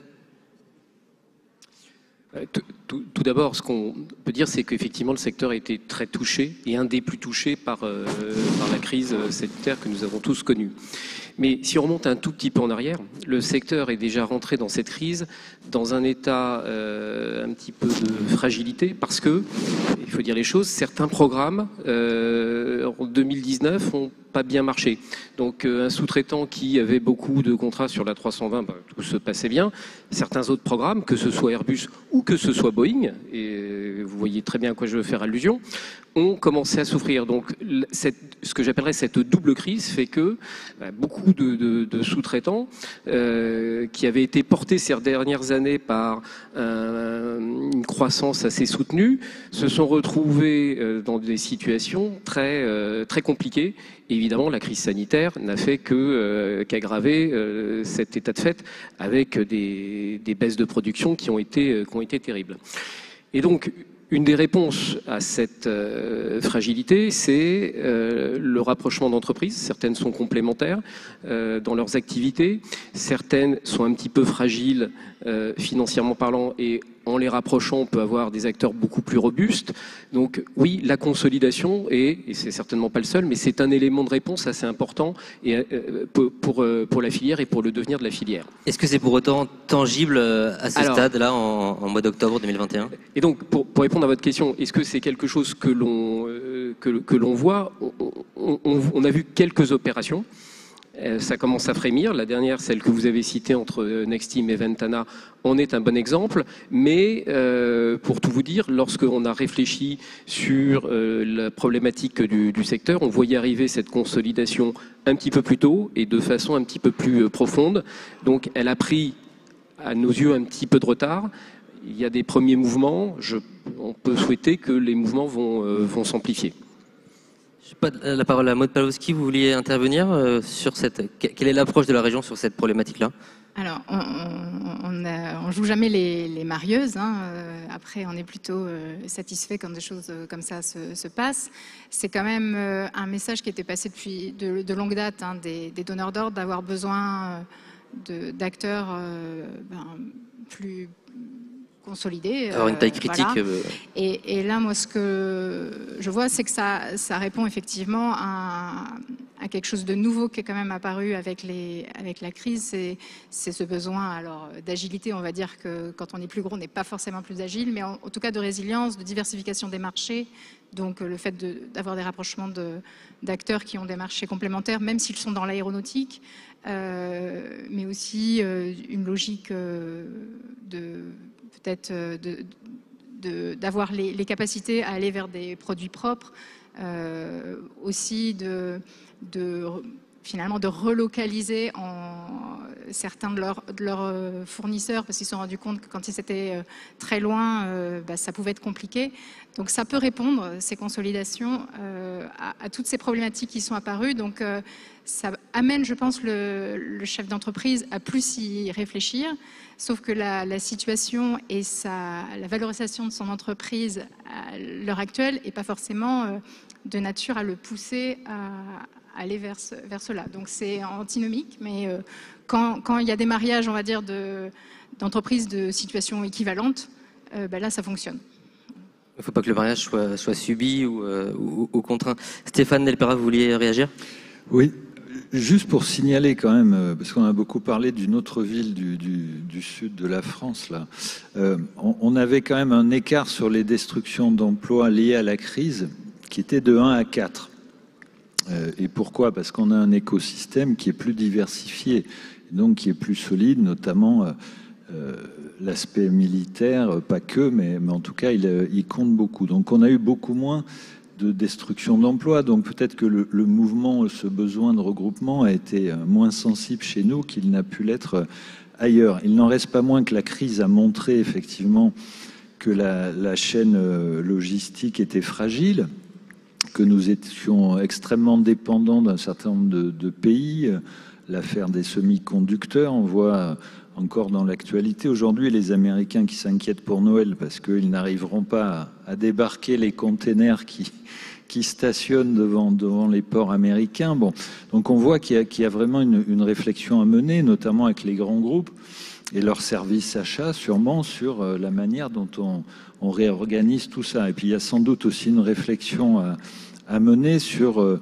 Tout d'abord, ce qu'on peut dire, c'est qu'effectivement, le secteur a été très touché, et un des plus touchés par la crise sanitaire que nous avons tous connue. Mais si on remonte un tout petit peu en arrière, le secteur est déjà rentré dans cette crise dans un état un petit peu de fragilité, parce que, il faut dire les choses, certains programmes en 2019 ont pas bien marché. Donc un sous-traitant qui avait beaucoup de contrats sur la 320, tout se passait bien. Certains autres programmes, que ce soit Airbus ou que ce soit Boeing, et vous voyez très bien à quoi je veux faire allusion, ont commencé à souffrir. Donc ce que j'appellerais cette double crise fait que beaucoup de sous-traitants qui avaient été portés ces dernières années par une croissance assez soutenue se sont retrouvés dans des situations très compliquées. Et évidemment, la crise sanitaire n'a fait qu'aggraver cet état de fait avec des baisses de production qui ont été terribles. Et donc, une des réponses à cette fragilité, c'est le rapprochement d'entreprises. Certaines sont complémentaires dans leurs activités, certaines sont un petit peu fragiles financièrement parlant, et en les rapprochant, on peut avoir des acteurs beaucoup plus robustes. Donc oui, la consolidation, et c'est certainement pas le seul, mais c'est un élément de réponse assez important et, pour la filière et pour le devenir de la filière. Est-ce que c'est pour autant tangible à ce stade-là, en mois d'octobre 2021? Et donc, pour répondre à votre question, est-ce que c'est quelque chose que l'on voit? On a vu quelques opérations. Ça commence à frémir. La dernière, celle que vous avez citée entre Nexteam et Ventana, en est un bon exemple. Mais pour tout vous dire, lorsqu'on a réfléchi sur la problématique du secteur, on voyait arriver cette consolidation un petit peu plus tôt et de façon un petit peu plus profonde. Donc elle a pris, à nos yeux, un petit peu de retard. Il y a des premiers mouvements. On peut souhaiter que les mouvements vont s'amplifier. La parole à Maud Pawlowski, vous vouliez intervenir sur quelle est l'approche de la région sur cette problématique-là? Alors, on joue jamais les marieuses. Après, on est plutôt satisfait quand des choses comme ça se passent. C'est quand même un message qui était passé depuis de longue date des donneurs d'ordre, d'avoir besoin d'acteurs plus consolidé. Alors une taille critique. Voilà. Et là, moi, ce que je vois, c'est que ça répond effectivement à quelque chose de nouveau qui est quand même apparu avec la crise. C'est ce besoin d'agilité. On va dire que quand on est plus gros, on n'est pas forcément plus agile, mais en tout cas de résilience, de diversification des marchés. Donc le fait d'avoir des rapprochements d'acteurs qui ont des marchés complémentaires, même s'ils sont dans l'aéronautique, mais aussi une logique d'avoir les capacités à aller vers des produits propres, aussi finalement de relocaliser certains de leurs fournisseurs parce qu'ils se sont rendus compte que quand ils étaient très loin, ça pouvait être compliqué. Donc ça peut répondre, ces consolidations, à toutes ces problématiques qui sont apparues. Donc ça amène, je pense, le chef d'entreprise à plus y réfléchir. Sauf que la situation et la valorisation de son entreprise à l'heure actuelle n'est pas forcément de nature à le pousser à aller vers cela. Donc c'est antinomique, mais quand il y a des mariages, on va dire, d'entreprises de situation équivalente, là ça fonctionne. Il ne faut pas que le mariage soit subi ou contraint. Stéphane Delpera, vous vouliez réagir ? Oui, juste pour signaler quand même, parce qu'on a beaucoup parlé d'une autre ville du sud de la France, là. On avait quand même un écart sur les destructions d'emplois liées à la crise qui était de 1 à 4. Et pourquoi ? Parce qu'on a un écosystème qui est plus diversifié, donc qui est plus solide, notamment l'aspect militaire, pas que, mais en tout cas, il compte beaucoup. Donc on a eu beaucoup moins de destruction d'emplois, donc peut-être que le mouvement, ce besoin de regroupement a été moins sensible chez nous qu'il n'a pu l'être ailleurs. Il n'en reste pas moins que la crise a montré effectivement que la chaîne logistique était fragile, que nous étions extrêmement dépendants d'un certain nombre de pays. L'affaire des semi-conducteurs, on voit encore dans l'actualité aujourd'hui les Américains qui s'inquiètent pour Noël parce qu'ils n'arriveront pas à débarquer les containers qui stationnent devant les ports américains. Bon, donc on voit qu'il y a vraiment une réflexion à mener, notamment avec les grands groupes et leurs services achats, sûrement sur la manière dont on réorganise tout ça. Et puis il y a sans doute aussi une réflexion à mener sur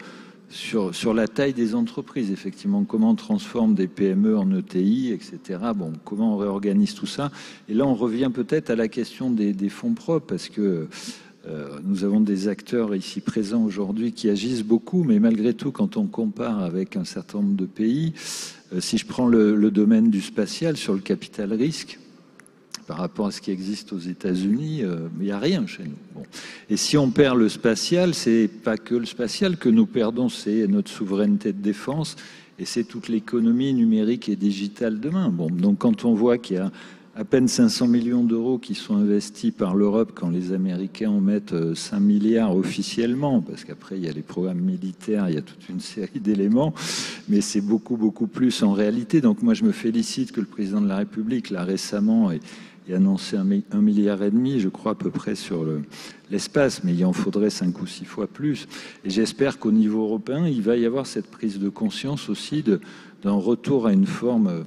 la taille des entreprises, effectivement, comment on transforme des PME en ETI, etc. Bon, comment on réorganise tout ça. Et là, on revient peut-être à la question des fonds propres, parce que nous avons des acteurs ici présents aujourd'hui qui agissent beaucoup, mais malgré tout, quand on compare avec un certain nombre de pays, si je prends le domaine du spatial sur le capital risque, par rapport à ce qui existe aux États-Unis, il n'y a rien chez nous. Bon. Et si on perd le spatial, c'est pas que le spatial que nous perdons, c'est notre souveraineté de défense et c'est toute l'économie numérique et digitale demain. Bon, donc quand on voit qu'il y a à peine 500 millions d'euros qui sont investis par l'Europe quand les Américains en mettent 5 milliards officiellement, parce qu'après il y a les programmes militaires, il y a toute une série d'éléments, mais c'est beaucoup, beaucoup plus en réalité. Donc moi je me félicite que le président de la République, là récemment, ait annoncé 1,5 milliard, je crois, à peu près sur l'espace, mais il en faudrait 5 ou 6 fois plus. Et j'espère qu'au niveau européen, il va y avoir cette prise de conscience aussi d'un retour à une forme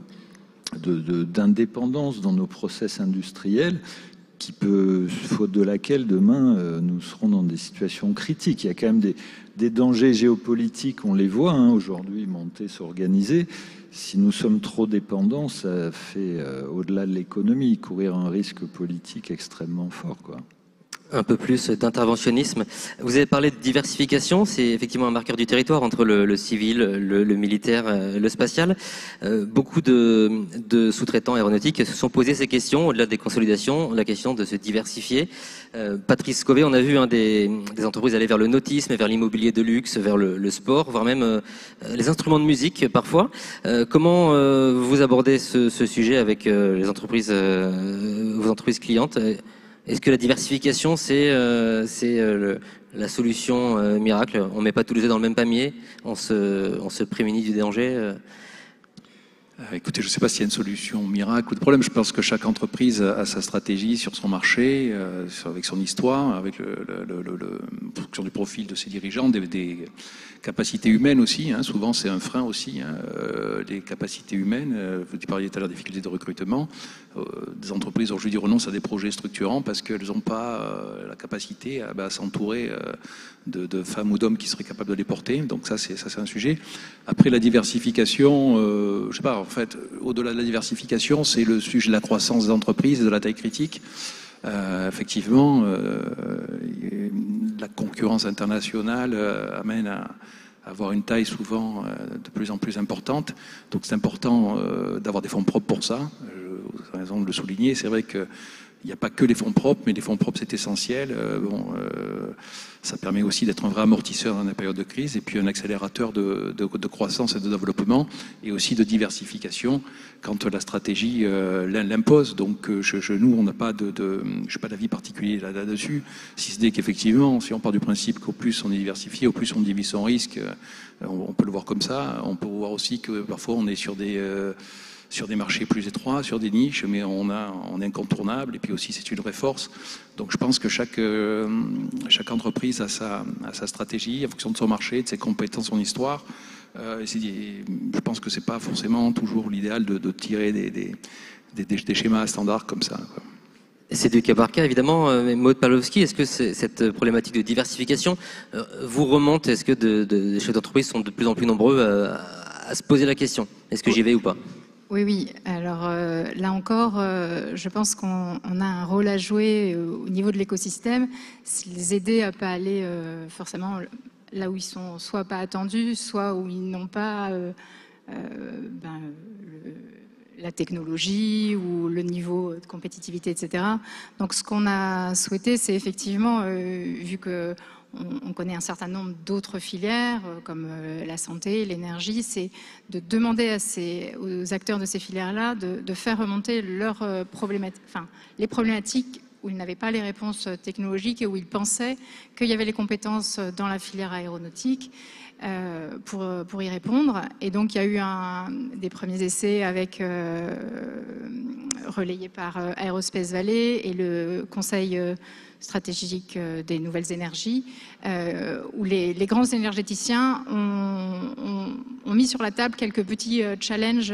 d'indépendance dans nos process industriels qui peut, faute de laquelle demain nous serons dans des situations critiques. Il y a quand même des dangers géopolitiques, on les voit aujourd'hui monter, s'organiser. Si nous sommes trop dépendants, ça fait, au-delà de l'économie, courir un risque politique extrêmement fort, quoi. Un peu plus d'interventionnisme. Vous avez parlé de diversification, c'est effectivement un marqueur du territoire entre le civil, le militaire, le spatial. Beaucoup de sous-traitants aéronautiques se sont posés ces questions, au-delà des consolidations, la question de se diversifier. Patrice Cauvet, on a vu des entreprises aller vers le nautisme, vers l'immobilier de luxe, vers le sport, voire même les instruments de musique parfois. Comment vous abordez ce sujet avec les entreprises, vos entreprises clientes ? Est-ce que la diversification, c'est la solution miracle ? On ne met pas tous les œufs dans le même panier, on se prémunit du danger. Écoutez, je ne sais pas s'il y a une solution miracle ou de problème. Je pense que chaque entreprise a sa stratégie sur son marché, avec son histoire, avec en fonction du profil de ses dirigeants, des capacités humaines aussi. Souvent, c'est un frein aussi, les capacités humaines. Vous parliez tout à l'heure des difficultés de recrutement. Des entreprises aujourd'hui renoncent à des projets structurants parce qu'elles n'ont pas la capacité à s'entourer de femmes ou d'hommes qui seraient capables de les porter. Donc ça, c'est un sujet. Après, la diversification, je sais pas, en fait, au-delà de la diversification, c'est le sujet de la croissance des entreprises et de la taille critique. Effectivement, la concurrence internationale amène à avoir une taille souvent de plus en plus importante. Donc c'est important d'avoir des fonds propres pour ça. Vous avez raison de le souligner. C'est vrai qu'il il n'y a pas que les fonds propres, mais les fonds propres, c'est essentiel. Ça permet aussi d'être un vrai amortisseur dans la période de crise, et puis un accélérateur de croissance et de développement, et aussi de diversification quand la stratégie l'impose. Donc nous, on n'a pas j'ai pas d'avis particulier là-dessus, si ce n'est qu'effectivement, si on part du principe qu'au plus on est diversifié, au plus on divise son risque, on peut le voir comme ça. On peut voir aussi que parfois on est sur des marchés plus étroits, sur des niches, mais on est incontournable, et puis aussi c'est une vraie force. Donc je pense que chaque entreprise a sa stratégie en fonction de son marché, de ses compétences, son histoire. Je pense que c'est pas forcément toujours l'idéal de tirer des schémas standards comme ça, quoi. C'est du cas par cas, évidemment. Maud Pawlowski, est-ce que cette problématique de diversification vous remonte? Est-ce que des chefs d'entreprise sont de plus en plus nombreux à se poser la question? Est-ce que j'y vais ou pas? Oui. Alors là encore, je pense qu'on a un rôle à jouer au niveau de l'écosystème, c'est les aider à pas aller forcément là où ils sont soit pas attendus, soit où ils n'ont pas la technologie ou le niveau de compétitivité, etc. Donc ce qu'on a souhaité, c'est effectivement, vu que on connaît un certain nombre d'autres filières, comme la santé, l'énergie, c'est de demander aux acteurs de ces filières-là de faire remonter les problématiques où ils n'avaient pas les réponses technologiques et où ils pensaient qu'il y avait les compétences dans la filière aéronautique pour y répondre. Et donc il y a eu des premiers essais relayés par Aerospace Valley et le Conseil stratégique des nouvelles énergies, où les grands énergéticiens ont mis sur la table quelques petits challenges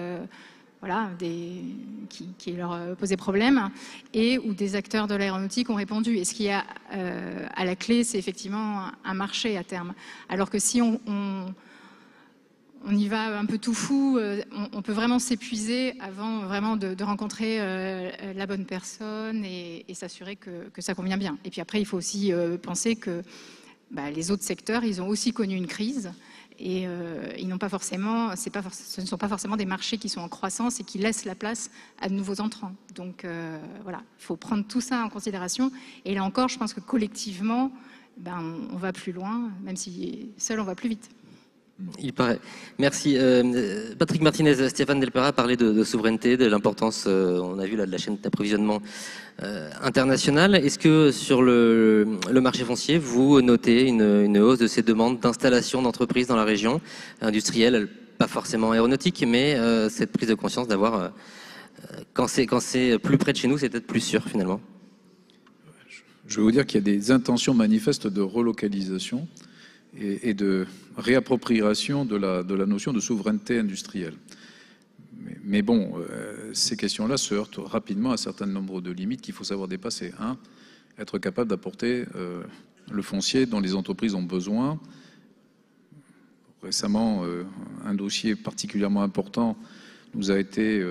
qui leur posaient problème, et où des acteurs de l'aéronautique ont répondu. Et ce qu'il y a à la clé, c'est effectivement un marché à terme. Alors que si on y va un peu tout fou, on peut vraiment s'épuiser avant vraiment de rencontrer la bonne personne et s'assurer que ça convient bien. Et puis après, il faut aussi penser que les autres secteurs, ils ont aussi connu une crise. Et ils n'ont pas forcément, ce ne sont pas forcément des marchés qui sont en croissance et qui laissent la place à de nouveaux entrants. Donc il faut prendre tout ça en considération. Et là encore, je pense que collectivement, on va plus loin, même si seul on va plus vite. Il paraît. Merci. Patrick Martinez, Stéphane Delpera parlait de souveraineté, de l'importance, on a vu là, de la chaîne d'approvisionnement internationale. Est-ce que sur le marché foncier, vous notez une hausse de ces demandes d'installation d'entreprises dans la région industrielle, pas forcément aéronautique, mais cette prise de conscience d'avoir, quand c'est plus près de chez nous, c'est peut-être plus sûr finalement? Je veux vous dire qu'il y a des intentions manifestes de relocalisation et de réappropriation de la notion de souveraineté industrielle. Mais bon, ces questions-là se heurtent rapidement à un certain nombre de limites qu'il faut savoir dépasser. Être capable d'apporter le foncier dont les entreprises ont besoin. Récemment, un dossier particulièrement important nous a été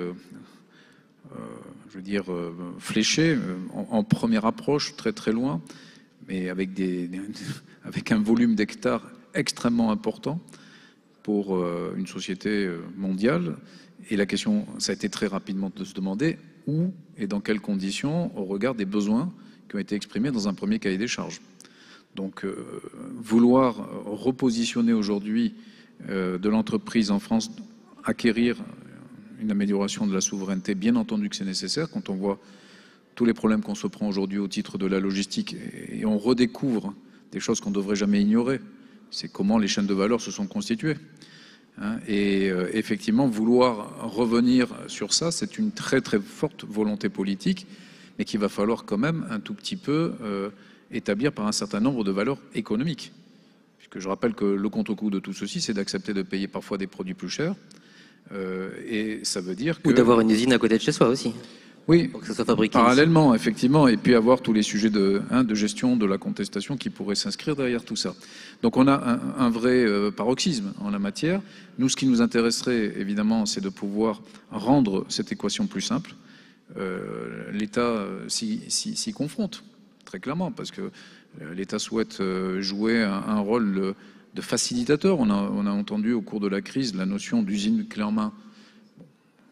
fléché en première approche, très très loin, mais avec un volume d'hectares extrêmement important pour une société mondiale. Et la question, ça a été très rapidement de se demander où et dans quelles conditions au regard des besoins qui ont été exprimés dans un premier cahier des charges. Donc vouloir repositionner aujourd'hui de l'entreprise en France, acquérir une amélioration de la souveraineté, bien entendu que c'est nécessaire quand on voit tous les problèmes qu'on se prend aujourd'hui au titre de la logistique, et on redécouvre des choses qu'on ne devrait jamais ignorer. C'est comment les chaînes de valeur se sont constituées. Et effectivement, vouloir revenir sur ça, c'est une très très forte volonté politique, mais qu'il va falloir quand même un tout petit peu établir par un certain nombre de valeurs économiques. Puisque je rappelle que le contre-coup de tout ceci, c'est d'accepter de payer parfois des produits plus chers. Et ça veut dire que... Ou d'avoir une usine à côté de chez soi aussi. Oui, pour que ça soit fabriqué parallèlement, ici. Effectivement, et puis avoir tous les sujets de gestion de la contestation qui pourraient s'inscrire derrière tout ça. Donc on a un vrai paroxysme en la matière. Nous, ce qui nous intéresserait, évidemment, c'est de pouvoir rendre cette équation plus simple. L'État s'y confronte, très clairement, parce que l'État souhaite jouer un rôle de facilitateur. On a entendu au cours de la crise la notion d'usine clé en main.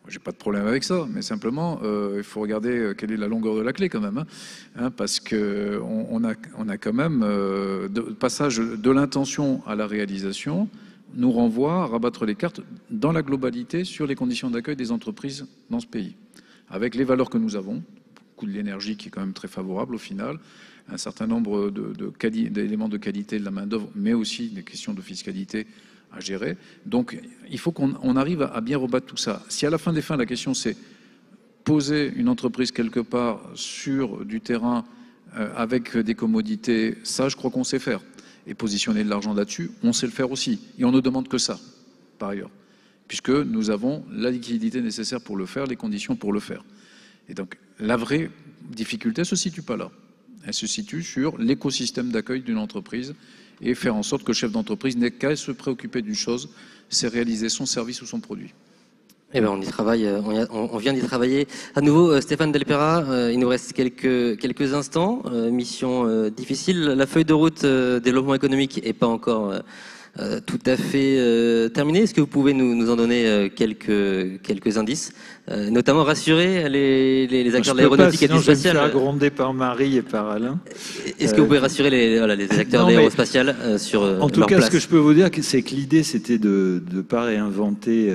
J'ai pas de problème avec ça, mais simplement, il faut regarder quelle est la longueur de la clé quand même, parce que on a quand même le passage de l'intention à la réalisation nous renvoie à rabattre les cartes dans la globalité sur les conditions d'accueil des entreprises dans ce pays, avec les valeurs que nous avons, le coût de l'énergie qui est quand même très favorable au final, un certain nombre d'éléments de qualité de la main-d'œuvre, mais aussi des questions de fiscalité à gérer. Donc, il faut qu'on arrive à bien rebattre tout ça. Si à la fin des fins, la question c'est poser une entreprise quelque part sur du terrain avec des commodités, ça, je crois qu'on sait faire. Et positionner de l'argent là-dessus, on sait le faire aussi. Et on ne demande que ça, par ailleurs, puisque nous avons la liquidité nécessaire pour le faire, les conditions pour le faire. Et donc, la vraie difficulté ne se situe pas là. Elle se situe sur l'écosystème d'accueil d'une entreprise et faire en sorte que le chef d'entreprise n'ait qu'à se préoccuper d'une chose, c'est réaliser son service ou son produit. Eh ben, on y travaille, on vient d'y travailler. À nouveau, Stéphane Delpera, il nous reste quelques instants. Mission difficile. La feuille de route développement économique n'est pas encore tout à fait terminée. Est-ce que vous pouvez nous en donner quelques indices, notamment rassurer les acteurs de l'aéronautique et du spatial? Je vais me faire gronder par Marie et par Alain. Est-ce que vous pouvez rassurer les acteurs de l'aérospatial sur en tout leur cas, place? ce que je peux vous dire, c'est que l'idée, c'était de ne pas réinventer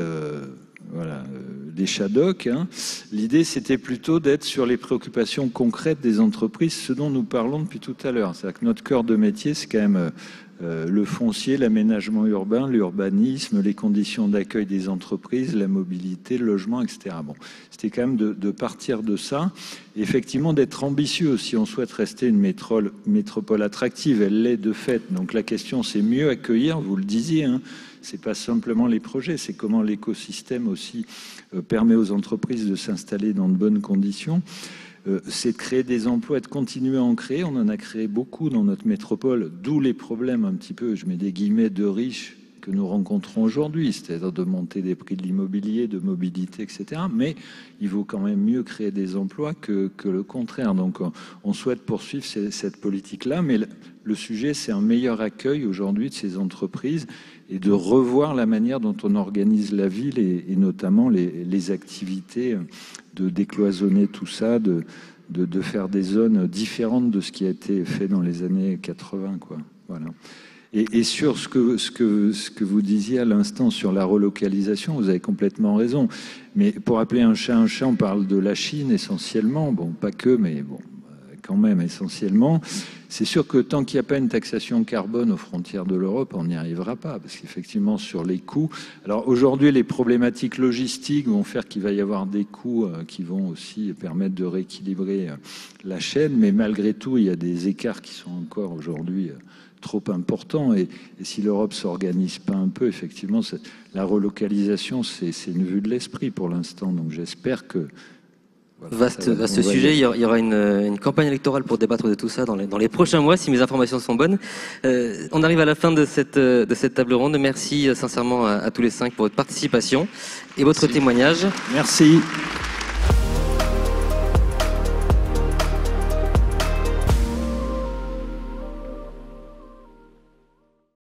les Shadocks. L'idée, c'était plutôt d'être sur les préoccupations concrètes des entreprises, ce dont nous parlons depuis tout à l'heure. C'est-à-dire que notre cœur de métier, c'est quand même le foncier, l'aménagement urbain, l'urbanisme, les conditions d'accueil des entreprises, la mobilité, le logement, etc. Bon, c'était quand même de partir de ça. Effectivement, d'être ambitieux. Si on souhaite rester une métropole attractive, elle l'est de fait. Donc la question, c'est mieux accueillir, vous le disiez, c'est pas simplement les projets, c'est comment l'écosystème aussi permet aux entreprises de s'installer dans de bonnes conditions. C'est de créer des emplois, de continuer à en créer. On en a créé beaucoup dans notre métropole, d'où les problèmes un petit peu, je mets des guillemets, de riches que nous rencontrons aujourd'hui, c'est-à-dire de montée des prix de l'immobilier, de mobilité, etc. Mais il vaut quand même mieux créer des emplois que le contraire. Donc on souhaite poursuivre cette politique-là, mais le sujet, c'est un meilleur accueil aujourd'hui de ces entreprises et de revoir la manière dont on organise la ville et notamment les activités, de décloisonner tout ça, de faire des zones différentes de ce qui a été fait dans les années 80, quoi. Voilà. Et sur ce que vous disiez à l'instant sur la relocalisation, vous avez complètement raison. Mais pour appeler un chat, on parle de la Chine essentiellement. Bon, pas que, mais bon, quand même essentiellement. C'est sûr que tant qu'il n'y a pas une taxation carbone aux frontières de l'Europe, on n'y arrivera pas. Parce qu'effectivement, sur les coûts... Alors aujourd'hui, les problématiques logistiques vont faire qu'il va y avoir des coûts qui vont aussi permettre de rééquilibrer la chaîne. Mais malgré tout, il y a des écarts qui sont encore aujourd'hui trop importants. Et si l'Europe ne s'organise pas un peu, effectivement, la relocalisation, c'est une vue de l'esprit pour l'instant. Donc j'espère que... Vaste sujet, il y aura une campagne électorale pour débattre de tout ça dans les prochains mois, si mes informations sont bonnes. On arrive à la fin de cette table ronde. Merci sincèrement à tous les 5 pour votre participation et votre témoignage. Merci.